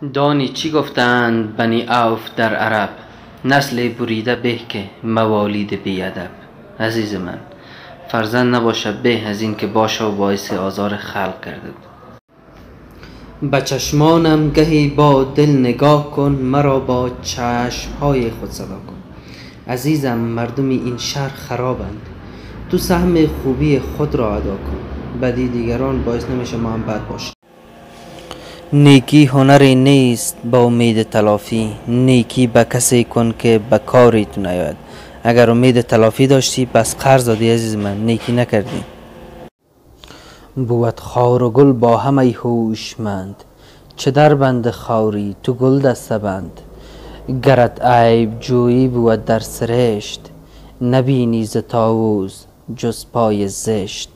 دانی چی گفتند بنی عوف در عرب؟ نسل بریده به که موالید بیادب. عزیز من، فرزند نباشه به از این که باشه و باعث آزار خلق گردد. به چشمانم گهی با دل نگاه کن، مرا با چشمهای خود صدا کن. عزیزم، مردم این شهر خرابند، تو سهم خوبی خود را ادا کن. بدی دیگران باعث نمیشه محبت باشه. نیکی هنری نیست با امید تلافی، نیکی به کسی کن که به کاری تو نیاید. اگر امید تلافی داشتی پس قرض دادی عزیز من، نیکی نکردی. بود خار و گل با همه هوشمند، چه در بند خاری تو گل دسته بند. گرت عیب جویی بود در سرشت، نبینی ز طاووس جز پای زشت.